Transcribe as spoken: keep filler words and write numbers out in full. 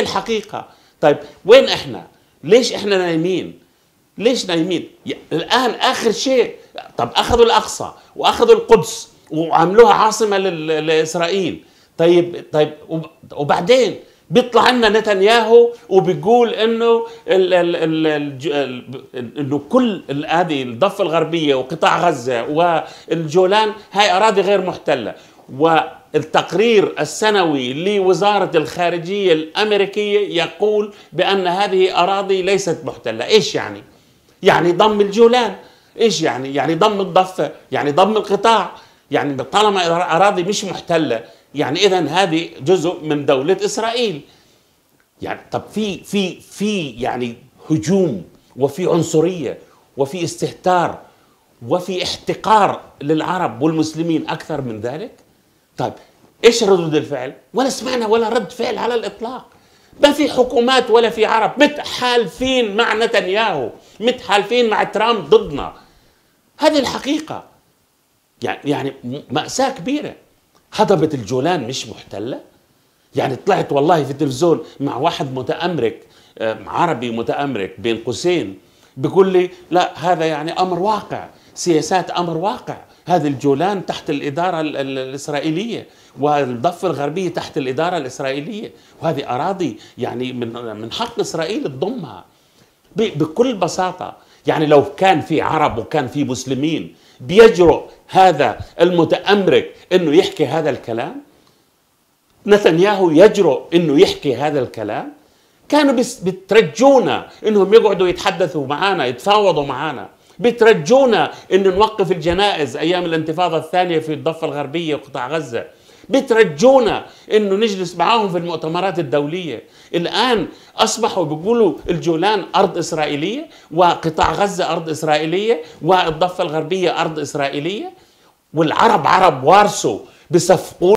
الحقيقة. طيب وين احنا؟ ليش احنا نايمين؟ ليش نايمين؟ الآن آخر شيء، طب أخذوا الأقصى وأخذوا القدس وعملوها عاصمة لإسرائيل. طيب طيب وبعدين بيطلع لنا نتنياهو وبيقول انه ال ال ال ال انه كل هذه الضفه الغربيه وقطاع غزه والجولان هاي اراضي غير محتله، والتقرير السنوي لوزاره الخارجيه الامريكيه يقول بان هذه اراضي ليست محتله. ايش يعني؟ يعني ضم الجولان. ايش يعني؟ يعني ضم الضفه، يعني ضم القطاع، يعني طالما اراضي مش محتله يعني اذا هذه جزء من دولة اسرائيل. يعني طب في في في يعني هجوم وفي عنصرية وفي استهتار وفي احتقار للعرب والمسلمين اكثر من ذلك؟ طيب ايش ردود الفعل؟ ولا سمعنا ولا رد فعل على الاطلاق. ما في حكومات ولا في عرب، متحالفين مع نتنياهو، متحالفين مع ترامب ضدنا. هذه الحقيقة. يعني يعني مأساة كبيرة. هضبة الجولان مش محتلة؟ يعني طلعت والله في التلفزيون مع واحد متأمرك عربي متأمرك بين قوسين بيقول لي لا هذا يعني أمر واقع، سياسات أمر واقع، هذه الجولان تحت الإدارة الإسرائيلية والضفة الغربية تحت الإدارة الإسرائيلية، وهذه أراضي يعني من من حق إسرائيل تضمها بكل بساطة. يعني لو كان في عرب وكان في مسلمين بيجرؤ هذا المتأمرك انه يحكي هذا الكلام؟ نتنياهو يجرؤ انه يحكي هذا الكلام؟ كانوا بترجونا انهم يقعدوا يتحدثوا معنا يتفاوضوا معنا، بترجونا انه نوقف الجنائز ايام الانتفاضة الثانية في الضفة الغربية وقطاع غزة، بترجونا انه نجلس معاهم في المؤتمرات الدولية. الان اصبحوا بيقولوا الجولان ارض اسرائيلية وقطاع غزة ارض اسرائيلية والضفة الغربية ارض اسرائيلية، والعرب عرب وارثوا بصفقوا